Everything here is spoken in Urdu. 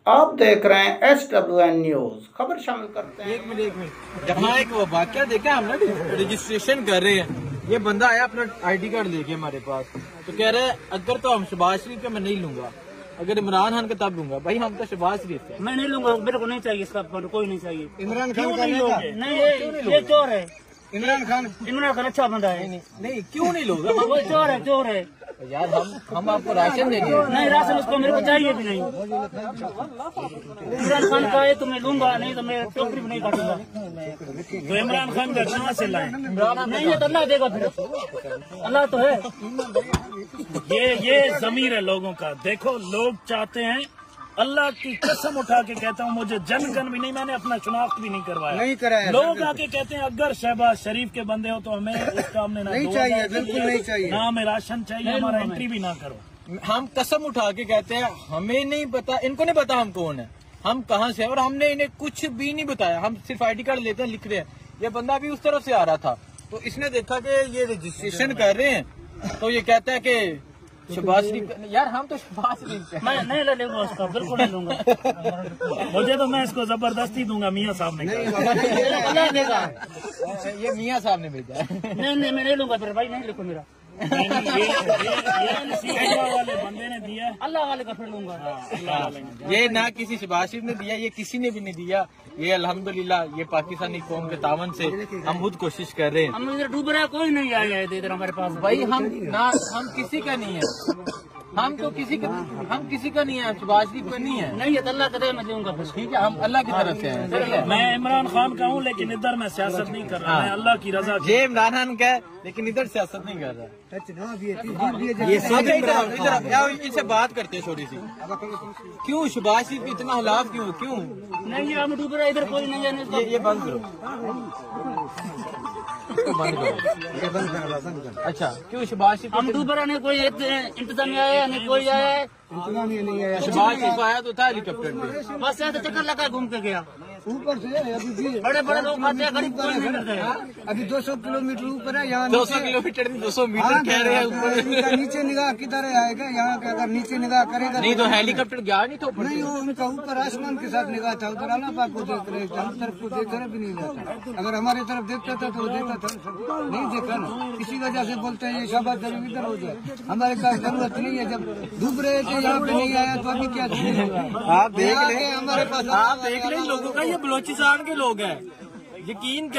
آپ دیکھ رہے ہیں SWN نیوز خبر شامل کرتے ہیں۔ ایک منٹ جہاں ایک وہ واقعہ دیکھا ہم نا رجسٹریشن کر رہے ہیں، یہ بندہ آیا اپنا ID کارڈ لے کے ہمارے پاس، تو کہہ رہے ہیں اگر تو ہم شہباز شریف کا میں نہیں لوں گا، اگر عمران خان کا تب لوں گا۔ بھائی ہم تو شہباز شریف ہیں، میں نہیں لوں گا، میرے کو نہیں چاہیے اس کا، کوئی نہیں چاہیے۔ عمران خان کا نہیں یہ چور ہے، عمران خان اچھا بندہ ہے، نہیں کیوں نہیں لوگ وہ چور ہے یار، ہم آپ کو راشن دیں گے۔ نہیں راشن اس کو میرے کو چاہیے بھی نہیں۔ عمران خان کا ہے تو میں لوں گا، نہیں تو میں ٹوکری بھی نہیں کاٹوں گا۔ تو عمران خان کا کہاں سے لائیں؟ نہیں یہ تو اللہ دے گا، پھر اللہ تو ہے۔ یہ ضمیر ہے لوگوں کا۔ دیکھو لوگ چاہتے ہیں، اللہ کی قسم اٹھا کے کہتا ہوں، مجھے جن گن بھی نہیں، میں نے اپنا شناخت بھی نہیں کروایا۔ لوگ آ کے کہتے ہیں اگر شہباز شریف کے بندے ہو تو ہمیں اس کام نے نہیں چاہیے، بالکل نہیں چاہیے، نہ ہمیں راشن چاہیے، ہمارا انٹری بھی نہ کرو۔ ہم قسم اٹھا کے کہتے ہیں ہمیں نہیں پتا، ان کو نہیں پتا ہم کون ہیں، ہم کہاں سے ہیں، اور ہم نے انہیں کچھ بھی نہیں بتایا۔ ہم صرف ID کارڈ لیتے ہیں، لکھ رہے ہیں۔ یہ بندہ بھی اس طرف سے آ رہا تھا، تو اس نے دیکھا کہ یہ رجسٹریشن کر رہے ہیں، تو یہ کہتا ہے کہ شہباز شریف، یار ہم تو شہباز شریف ہیں۔ میں نہیں لوں گا اس کا، بالکل نہیں لوں گا۔ مجھے تو میں اس کو زبردستی دوں گا، میاں صاحب نے کہا۔ اللہ دے گا۔ یہ میاں صاحب نے بھیجا ہے۔ نہیں میں نہیں لوں گا، پھر بھائی نہیں لکھو میرا، والے بندے نے دیا ہے، اللہ والے کا پھر لوں گا۔ یہ نہ کسی شہباز شریف نے دیا، یہ کسی نے بھی نہیں دیا۔ یہ الحمدللہ یہ پاکستانی قوم کے تعاون سے ہم خود کوشش کر رہے ہیں۔ ہم ادھر ڈوب رہا ہے، کوئی نہیں آیا ہے ادھر ہمارے پاس۔ بھائی ہم کسی کا نہیں ہے، ہم کسی کا نہیں ہے، شہباز شریف کا نہیں ہے۔ نہیں یہ تو اللہ کرے میں دوں گا پھر۔ ٹھیک ہے، ہم اللہ کی طرف سے ہیں۔ میں عمران خان کا ہوں، لیکن ادھر میں سیاست نہیں کر رہا، میں اللہ کی رضا کی۔ یہ عمران خان کا ہے، لیکن ادھر سیاست نہیں کر رہا۔ ان سے بات کرتے ہیں تھوڑی سی، کیوں شہباز شریف کے اتنا خلاف کیوں؟ نہیں یہ ہم ڈوب رہے ادھر، کوئی نہیں ہے۔ یہ بند کرو، اچھا کیوں شہباز شریف؟ ہم ڈوب رہے نہیں، کوئی انتظام نہیں آیا، نہیں کوئی آیا ہے۔ شہباز شریف آیا تو تھا ہیلی کاپٹر میں، بس ایسے چکر لگا گھوم کے گیا۔ اوپر سے بڑے بڑے لوگ آتے ہیں، غریب کوئی نہیں ملتے ہیں۔ ابھی 200 کلومیٹر اوپر ہے، یہاں 200 کلومیٹر 200 میٹر کہہ رہے ہیں اوپر۔ نیچے نگاہ کدھر آئے گا؟ یہاں کے اگر نیچے نگاہ کرے گا نہیں تو ہیلی کاپٹر گیا نہیں تو نہیں، وہ ان کا اوپر آسمان کے ساتھ نگاہ تھا، ادھر اللہ پاک کو دیکھ رہے تھے، ہم طرف کو دیکھ رہے بھی نہیں جاتا۔ اگر ہماری طرف دیکھتا تھا تو وہ دیکھتا تھا، نہیں دیکھا نا، اسی وجہ سے بولتے ہیں یہ شہباز شریف ادھر ہو جائے۔ ہمارے پاس ضرورت نہیں ہے، جب ڈوب رہے تھے یہاں پہ نہیں آیا تو ابھی کیا آپ دیکھ لیں، ہمارے پاس آپ دیکھ لیں لوگوں کا، یہ بلوچستان کے لوگ ہیں، یقین